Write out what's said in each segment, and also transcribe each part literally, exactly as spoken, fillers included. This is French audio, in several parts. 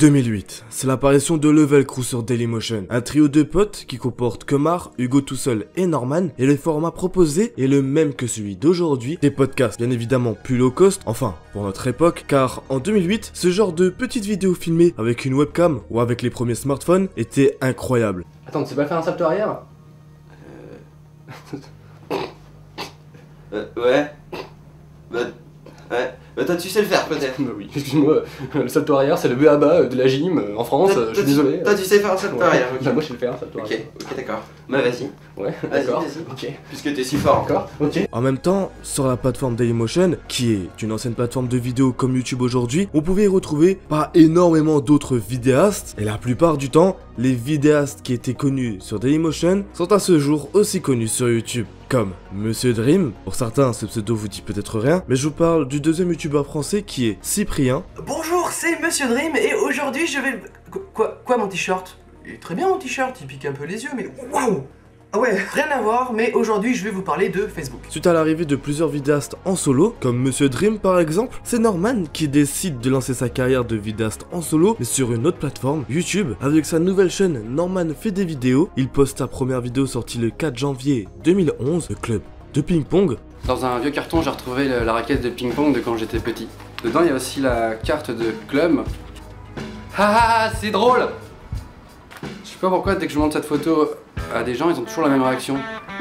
deux mille huit, c'est l'apparition de Level Crew sur Dailymotion, un trio de potes qui comporte Kemar, Hugo Tousseul et Norman, et le format proposé est le même que celui d'aujourd'hui, des podcasts bien évidemment plus low cost, enfin pour notre époque, car en deux mille huit, ce genre de petites vidéos filmées avec une webcam ou avec les premiers smartphones était incroyable. Attends, tu sais pas faire un salto arrière? Euh... euh... Ouais... Bah... Ouais... Bah toi tu sais le faire peut-être. Bah oui, excuse-moi, le salto arrière c'est le B A B A de la gym en France, toi, je suis toi, désolé. Toi tu sais faire un salto ouais. arrière, ok. Bah moi je sais le faire un salto ok, arrière. ok d'accord. Bah vas-y. Ouais, vas-y, d'accord. vas-y. Ok. Puisque t'es si fort encore. Ok. En même temps, sur la plateforme Dailymotion, qui est une ancienne plateforme de vidéos comme YouTube aujourd'hui, on pouvait y retrouver pas énormément d'autres vidéastes, et la plupart du temps, les vidéastes qui étaient connus sur Dailymotion sont à ce jour aussi connus sur YouTube, comme Monsieur Dream. Pour certains, ce pseudo vous dit peut-être rien, mais je vous parle du deuxième youtubeur français qui est Cyprien. Bonjour, c'est Monsieur Dream, et aujourd'hui je vais... Qu quoi, quoi mon t-shirt? Il est très bien mon t-shirt, il pique un peu les yeux, mais waouh! Ah ouais, rien à voir, mais aujourd'hui je vais vous parler de Facebook. Suite à l'arrivée de plusieurs vidéastes en solo, comme Monsieur Dream par exemple, c'est Norman qui décide de lancer sa carrière de vidéaste en solo, mais sur une autre plateforme, YouTube. Avec sa nouvelle chaîne Norman fait des vidéos, il poste sa première vidéo sortie le quatre janvier deux mille onze, le club de ping-pong. Dans un vieux carton, j'ai retrouvé le, la raquette de ping-pong de quand j'étais petit. Dedans, il y a aussi la carte de club. Ah, c'est drôle! Je sais pas pourquoi, dès que je montre cette photo à des gens, ils ont toujours la même réaction.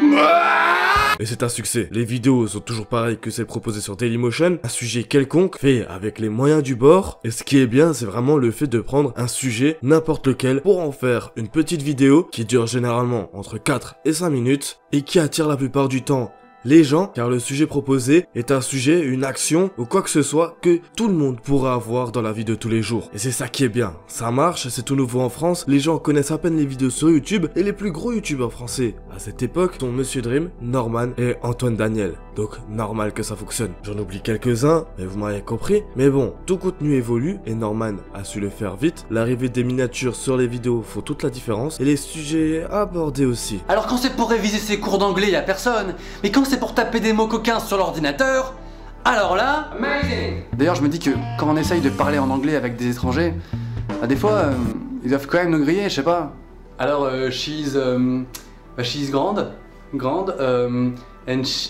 Et c'est un succès. Les vidéos sont toujours pareilles que celles proposées sur Dailymotion, un sujet quelconque, fait avec les moyens du bord. Et ce qui est bien, c'est vraiment le fait de prendre un sujet, n'importe lequel, pour en faire une petite vidéo qui dure généralement entre quatre et cinq minutes, et qui attire la plupart du temps les gens, car le sujet proposé est un sujet, une action ou quoi que ce soit que tout le monde pourra avoir dans la vie de tous les jours. Et c'est ça qui est bien, ça marche, c'est tout nouveau en France, les gens connaissent à peine les vidéos sur YouTube et les plus gros youtubeurs français à cette époque sont Monsieur Dream, Norman et Antoine Daniel. Donc normal que ça fonctionne. J'en oublie quelques-uns, mais vous m'avez compris. Mais bon, tout contenu évolue et Norman a su le faire vite. L'arrivée des miniatures sur les vidéos font toute la différence et les sujets abordés aussi. Alors quand c'est pour réviser ses cours d'anglais, y a personne. Mais quand c'est pour taper des mots coquins sur l'ordinateur, alors là... Amazing. D'ailleurs, je me dis que quand on essaye de parler en anglais avec des étrangers, bah, des fois, euh, ils doivent quand même nous griller, je sais pas. Alors, euh, she's... Um, bah, she's grande. Grande. Um, and she,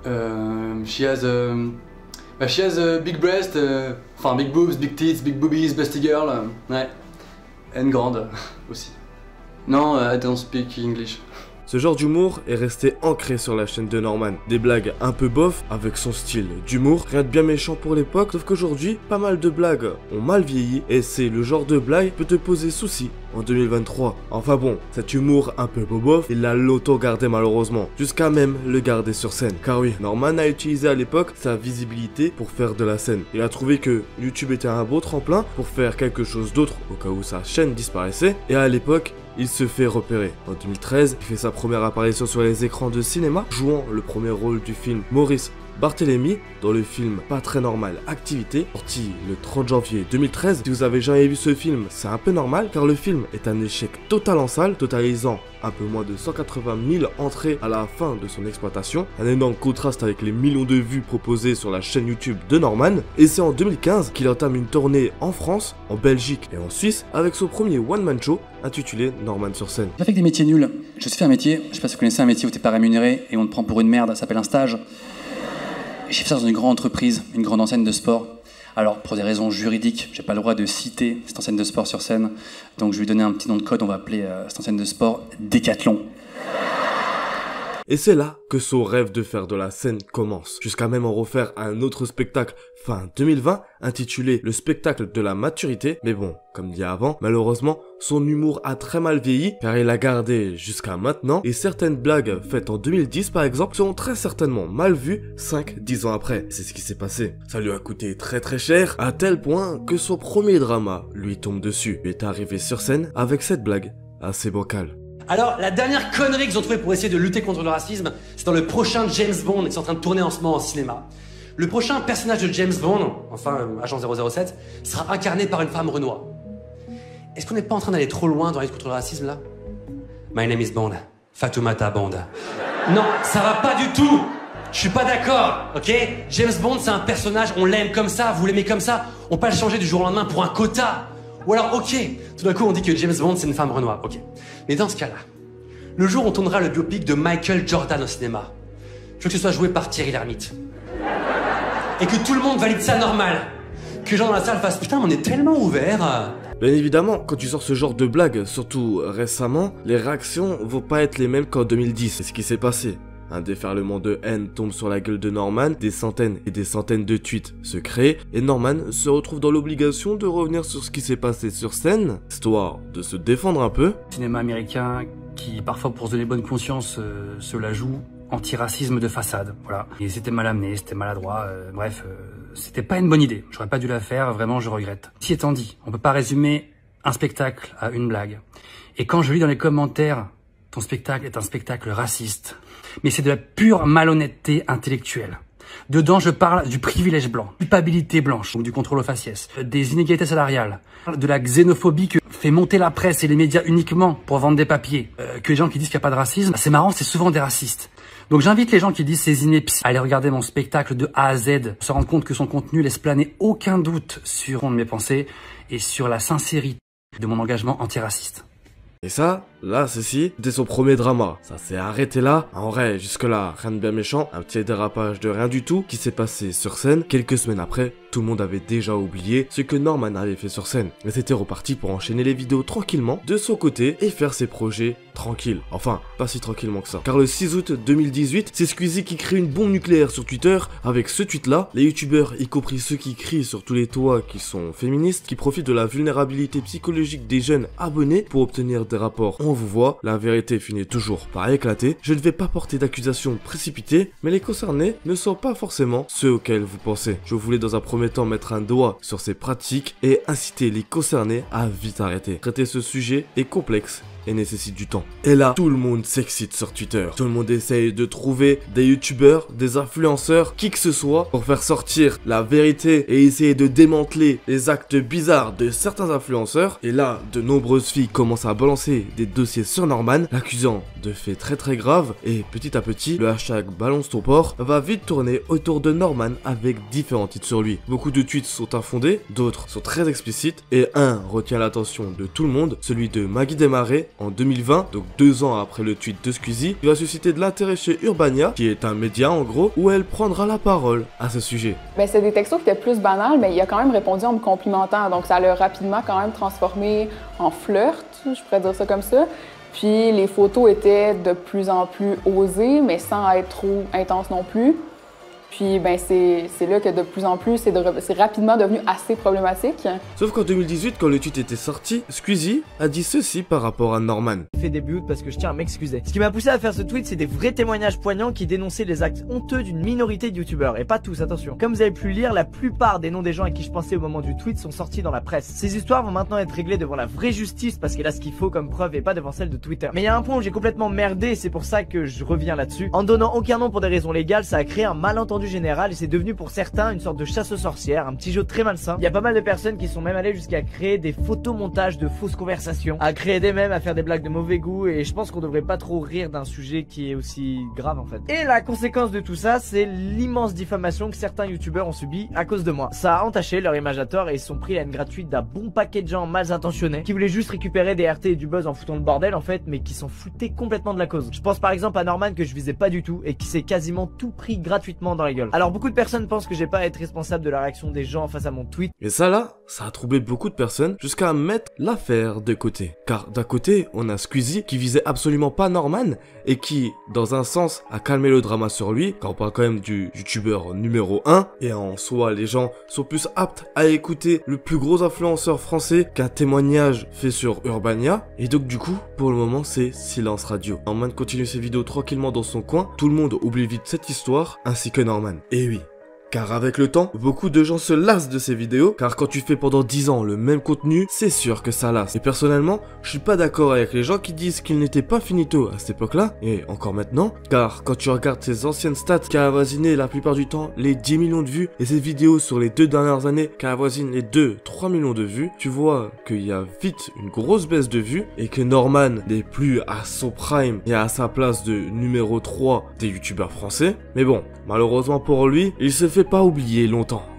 um, she has... Um, bah, she has a big breast. Euh, enfin, big boobs, big tits, big boobies, busty girl. Euh, ouais. And grande aussi. Non, uh, I don't speak English. Ce genre d'humour est resté ancré sur la chaîne de Norman. Des blagues un peu bof avec son style d'humour, rien de bien méchant pour l'époque, sauf qu'aujourd'hui, pas mal de blagues ont mal vieilli et c'est le genre de blague qui peut te poser souci en deux mille vingt-trois. Enfin bon, cet humour un peu bobof, il l'a longtemps gardé malheureusement, jusqu'à même le garder sur scène. Car oui, Norman a utilisé à l'époque sa visibilité pour faire de la scène. Il a trouvé que YouTube était un beau tremplin pour faire quelque chose d'autre au cas où sa chaîne disparaissait, et à l'époque, il se fait repérer. En deux mille treize, il fait sa première apparition sur les écrans de cinéma, jouant le premier rôle du film Maurice Barthélemy dans le film Pas très normal Activité, sorti le trente janvier deux mille treize. Si vous avez jamais vu ce film, c'est un peu normal car le film est un échec total en salle, totalisant un peu moins de cent quatre-vingt mille entrées à la fin de son exploitation, un énorme contraste avec les millions de vues proposées sur la chaîne YouTube de Norman. Et c'est en deux mille quinze qu'il entame une tournée en France, en Belgique et en Suisse avec son premier one-man show intitulé Norman sur scène. J'ai pas fait que des métiers nuls, je suis fait un métier, je sais pas si vous connaissez un métier où t'es pas rémunéré et on te prend pour une merde, ça s'appelle un stage. J'ai fait ça dans une grande entreprise, une grande enseigne de sport. Alors, pour des raisons juridiques, j'ai pas le droit de citer cette enseigne de sport sur scène. Donc, je vais lui donner un petit nom de code, on va appeler euh, cette enseigne de sport Décathlon. Et c'est là que son rêve de faire de la scène commence, jusqu'à même en refaire un autre spectacle fin deux mille vingt, intitulé Le spectacle de la maturité. Mais bon, comme dit avant, malheureusement, son humour a très mal vieilli, car il l'a gardé jusqu'à maintenant, et certaines blagues faites en deux mille dix par exemple, seront très certainement mal vues cinq dix ans après. C'est ce qui s'est passé. Ça lui a coûté très très cher, à tel point que son premier drama lui tombe dessus. Il est arrivé sur scène avec cette blague assez bancale. Alors, la dernière connerie qu'ils ont trouvée pour essayer de lutter contre le racisme, c'est dans le prochain James Bond qui est en train de tourner en ce moment en cinéma. Le prochain personnage de James Bond, enfin euh, agent zéro zéro sept, sera incarné par une femme renois. Est-ce qu'on n'est pas en train d'aller trop loin dans la lutte contre le racisme là? My name is Bond. Fatoumata Bond. Non, ça va pas du tout. Je suis pas d'accord, ok? James Bond, c'est un personnage, on l'aime comme ça, vous l'aimez comme ça. On peut pas le changer du jour au lendemain pour un quota. Ou alors, ok, tout d'un coup on dit que James Bond c'est une femme Renoir, ok. Mais dans ce cas-là, le jour où on tournera le biopic de Michael Jordan au cinéma, je veux que ce soit joué par Thierry Lhermitte. Et que tout le monde valide ça normal. Que les gens dans la salle fassent, putain, on est tellement ouvert. Bien évidemment, quand tu sors ce genre de blague, surtout récemment, les réactions vont pas être les mêmes qu'en deux mille dix. C'est ce qui s'est passé. Un déferlement de haine tombe sur la gueule de Norman, des centaines et des centaines de tweets se créent, et Norman se retrouve dans l'obligation de revenir sur ce qui s'est passé sur scène, histoire de se défendre un peu. Cinéma américain qui, parfois pour se donner bonne conscience, euh, se la joue anti-racisme de façade, voilà. Et c'était mal amené, c'était maladroit, euh, bref, euh, c'était pas une bonne idée. J'aurais pas dû la faire, vraiment je regrette. Si étant dit, on peut pas résumer un spectacle à une blague. Et quand je lis dans les commentaires, ton spectacle est un spectacle raciste, mais c'est de la pure malhonnêteté intellectuelle. Dedans, je parle du privilège blanc, culpabilité blanche, donc du contrôle aux faciès, des inégalités salariales, de la xénophobie que fait monter la presse et les médias uniquement pour vendre des papiers, euh, que les gens qui disent qu'il n'y a pas de racisme, c'est marrant, c'est souvent des racistes. Donc j'invite les gens qui disent ces inepties à aller regarder mon spectacle de A à Z, se rendre compte que son contenu laisse planer aucun doute sur mes pensées et sur la sincérité de mon engagement antiraciste. Et ça, là, ceci, c'était son premier drama. Ça s'est arrêté là. En vrai, jusque-là, rien de bien méchant. Un petit dérapage de rien du tout qui s'est passé sur scène. Quelques semaines après, tout le monde avait déjà oublié ce que Norman avait fait sur scène. Mais c'était reparti pour enchaîner les vidéos tranquillement de son côté et faire ses projets tranquilles. Enfin, pas si tranquillement que ça. Car le six août deux mille dix-huit, c'est Squeezie qui crée une bombe nucléaire sur Twitter. Avec ce tweet-là, les youtubeurs, y compris ceux qui crient sur tous les toits qui sont féministes, qui profitent de la vulnérabilité psychologique des jeunes abonnés pour obtenir des rapports. On vous voit, la vérité finit toujours par éclater. Je ne vais pas porter d'accusations précipitées, mais les concernés ne sont pas forcément ceux auxquels vous pensez. Je voulais dans un premier temps mettre un doigt sur ces pratiques et inciter les concernés à vite arrêter. Traiter ce sujet est complexe et nécessite du temps. Et là, tout le monde s'excite sur Twitter. Tout le monde essaye de trouver des youtubeurs, des influenceurs, qui que ce soit, pour faire sortir la vérité et essayer de démanteler les actes bizarres de certains influenceurs. Et là, de nombreuses filles commencent à balancer des dossiers sur Norman, l'accusant de faits très très graves. Et petit à petit, le hashtag balance ton porc va vite tourner autour de Norman avec différents titres sur lui. Beaucoup de tweets sont infondés, d'autres sont très explicites, et un retient l'attention de tout le monde, celui de Maggie Desmarais, en deux mille vingt, donc deux ans après le tweet de Squeezie, qui va susciter de l'intérêt chez Urbania, qui est un média en gros, où elle prendra la parole à ce sujet. Ben, c'est des textos qui étaient plus banals, mais il a quand même répondu en me complimentant, donc ça l'a rapidement quand même transformé en flirt, je pourrais dire ça comme ça. Puis les photos étaient de plus en plus osées, mais sans être trop intenses non plus. Puis ben c'est là que de plus en plus, c'est rapidement devenu assez problématique. Sauf qu'en deux mille dix-huit, quand le tweet était sorti, Squeezie a dit ceci par rapport à Norman. J'ai fait des buts parce que je tiens à m'excuser. Ce qui m'a poussé à faire ce tweet, c'est des vrais témoignages poignants qui dénonçaient les actes honteux d'une minorité de youtubeurs. Et pas tous, attention. Comme vous avez pu le lire, la plupart des noms des gens à qui je pensais au moment du tweet sont sortis dans la presse. Ces histoires vont maintenant être réglées devant la vraie justice parce qu'elle a ce qu'il faut comme preuve et pas devant celle de Twitter. Mais il y a un point où j'ai complètement merdé et c'est pour ça que je reviens là-dessus. En donnant aucun nom pour des raisons légales, ça a créé un malentendu général et c'est devenu pour certains une sorte de chasse aux sorcières, un petit jeu très malsain. Il y a pas mal de personnes qui sont même allées jusqu'à créer des photomontages de fausses conversations, à créer des mèmes, à faire des blagues de mauvais goût, et je pense qu'on devrait pas trop rire d'un sujet qui est aussi grave en fait. Et la conséquence de tout ça, c'est l'immense diffamation que certains youtubeurs ont subi à cause de moi. Ça a entaché leur image à tort et ils sont pris à une gratuite d'un bon paquet de gens mal intentionnés qui voulaient juste récupérer des R T et du buzz en foutant le bordel en fait, mais qui s'en foutaient complètement de la cause. Je pense par exemple à Norman que je visais pas du tout et qui s'est quasiment tout pris gratuitement dans la gueule. Alors beaucoup de personnes pensent que j'ai pas à être responsable de la réaction des gens face à mon tweet. Et ça là, ça a troublé beaucoup de personnes jusqu'à mettre l'affaire de côté. Car d'un côté, on a Squeezie qui visait absolument pas Norman et qui, dans un sens, a calmé le drama sur lui, car on parle quand même du youtubeur numéro un, et en soi, les gens sont plus aptes à écouter le plus gros influenceur français qu'un témoignage fait sur Urbania. Et donc du coup, pour le moment, c'est silence radio. Norman continue ses vidéos tranquillement dans son coin, tout le monde oublie vite cette histoire, ainsi que Norman. Et oui, car avec le temps, beaucoup de gens se lassent de ces vidéos, car quand tu fais pendant dix ans le même contenu, c'est sûr que ça lasse. Et personnellement, je suis pas d'accord avec les gens qui disent qu'il n'était pas finito à cette époque-là, et encore maintenant, car quand tu regardes ses anciennes stats qui a avoisiné la plupart du temps les dix millions de vues, et ses vidéos sur les deux dernières années qui avoisinent les deux trois millions de vues, tu vois qu'il y a vite une grosse baisse de vues, et que Norman n'est plus à son prime et à sa place de numéro trois des youtubeurs français. Mais bon, malheureusement pour lui, il se fait pas oublier longtemps.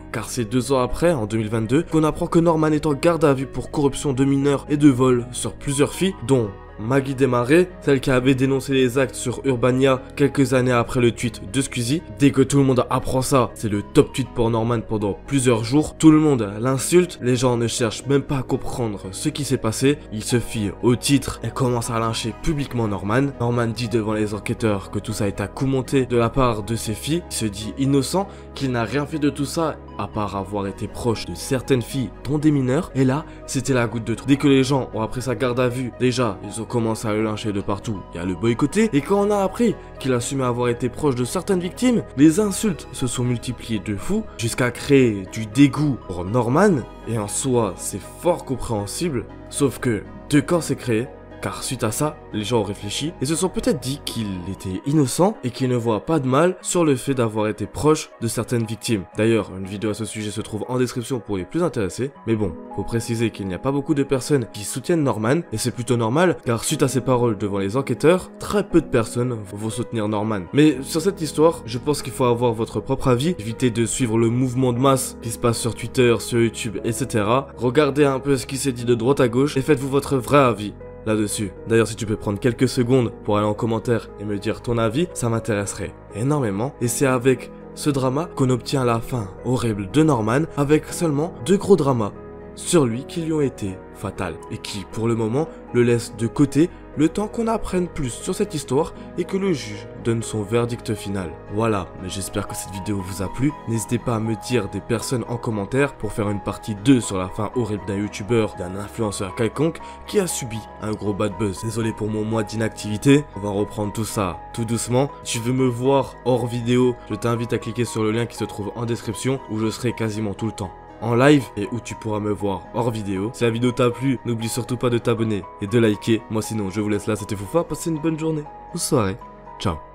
car c'est deux ans après, en deux mille vingt-deux, qu'on apprend que Norman est en garde à vue pour corruption de mineurs et de vol sur plusieurs filles, dont Maggie Desmarais, celle qui avait dénoncé les actes sur Urbania quelques années après le tweet de Squeezie. Dès que tout le monde apprend ça, c'est le top tweet pour Norman pendant plusieurs jours. Tout le monde l'insulte, les gens ne cherchent même pas à comprendre ce qui s'est passé. Il se fie au titre et commence à lyncher publiquement Norman. Norman dit devant les enquêteurs que tout ça est à coup monté de la part de ses filles. Il se dit innocent, qu'il n'a rien fait de tout ça à part avoir été proche de certaines filles, dont des mineurs. Et là, c'était la goutte de trop. Dès que les gens ont appris sa garde à vue, déjà, ils ont commencé à le lyncher de partout et à le boycotter. Et quand on a appris qu'il assumait avoir été proche de certaines victimes, les insultes se sont multipliées de fou, jusqu'à créer du dégoût pour Norman. Et en soi, c'est fort compréhensible. Sauf que deux camps s'est créé. Car suite à ça, les gens ont réfléchi et se sont peut-être dit qu'il était innocent et qu'il ne voit pas de mal sur le fait d'avoir été proche de certaines victimes. D'ailleurs, une vidéo à ce sujet se trouve en description pour les plus intéressés. Mais bon, faut préciser qu'il n'y a pas beaucoup de personnes qui soutiennent Norman et c'est plutôt normal car suite à ses paroles devant les enquêteurs, très peu de personnes vont soutenir Norman. Mais sur cette histoire, je pense qu'il faut avoir votre propre avis, évitez de suivre le mouvement de masse qui se passe sur Twitter, sur YouTube, et cetera. Regardez un peu ce qui s'est dit de droite à gauche et faites-vous votre vrai avis là-dessus. D'ailleurs, si tu peux prendre quelques secondes pour aller en commentaire et me dire ton avis, ça m'intéresserait énormément. Et c'est avec ce drama qu'on obtient la fin horrible de Norman, avec seulement deux gros dramas sur lui qui lui ont été fatales et qui, pour le moment, le laissent de côté le temps qu'on apprenne plus sur cette histoire et que le juge donne son verdict final. Voilà, mais j'espère que cette vidéo vous a plu. N'hésitez pas à me dire des personnes en commentaire pour faire une partie deux sur la fin horrible d'un youtubeur, d'un influenceur quelconque qui a subi un gros bad buzz. Désolé pour mon mois d'inactivité, on va reprendre tout ça tout doucement. Si tu veux me voir hors vidéo, je t'invite à cliquer sur le lien qui se trouve en description où je serai quasiment tout le temps en live et où tu pourras me voir hors vidéo. Si la vidéo t'a plu, n'oublie surtout pas de t'abonner et de liker. Moi sinon, je vous laisse là, c'était Foufa, passez une bonne journée ou soirée. Ciao.